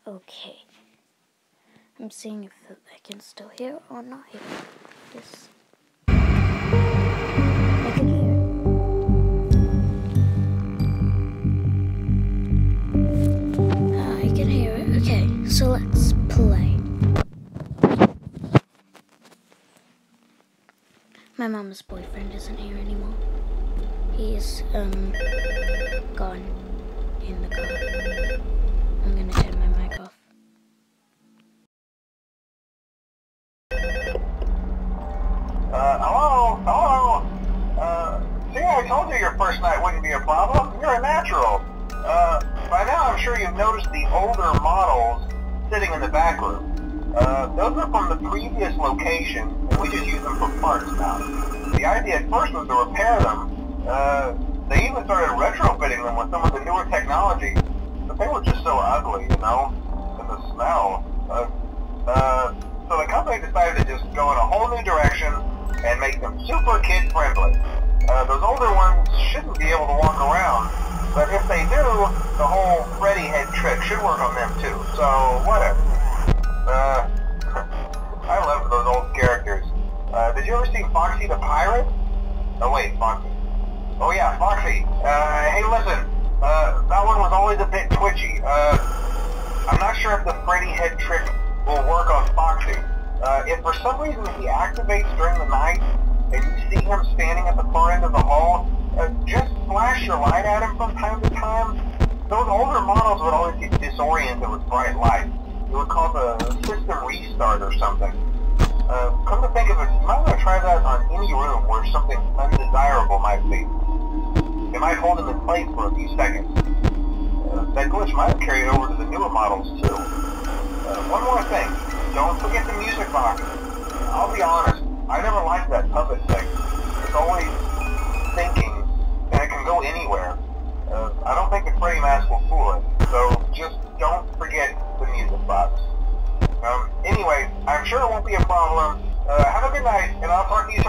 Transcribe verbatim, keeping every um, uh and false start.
Okay. I'm seeing if I can still hear or not hear this. I can hear it. Uh, I can hear it. Okay, so let's play. My mom's boyfriend isn't here anymore. He's, um, gone in the car. I'm gonna turn my mic off. Uh, hello? Hello? Uh, see, I told you your first night wouldn't be a problem. You're a natural. Uh, by now I'm sure you've noticed the older models sitting in the back room. Uh, those are from the previous location, and we just use them for parts now. The idea at first was to repair them. Uh, they even started retrofitting them with some of the newer technology, but they were just so ugly, you know? And the smell. Uh, uh, so the company decided to just go in a whole new direction and make them super kid-friendly. Uh, those older ones shouldn't be able to walk around, but if they do, the whole Freddy head trick should work on them too, so whatever. Uh, I love those old characters. Uh, did you ever see Foxy the Pirate? Oh wait, Foxy. Oh yeah, Foxy. Uh, hey listen, uh, that one was always a bit twitchy. Uh, I'm not sure if the Freddy head trick will work on Foxy. Uh, if for some reason he activates during the night, and you see him standing at the far end of the hall, uh, just flash your light at him from time to time. Those older models would always get disoriented with bright light. It would cause a system restart or something. Uh, come to think of it, you might want to try that on any room where something undesirable might be. It might hold him in place for a few seconds. Uh, that glitch might have carried over to the newer models too. Uh, one more thing, don't forget the music box. I'll be honest, I never liked that puppet thing. It's always thinking, and it can go anywhere. Uh, I don't think the Freddy mask will fool it, so just don't forget the music box. Um, anyway, I'm sure it won't be a problem. Uh, have a good night, and I'll talk to you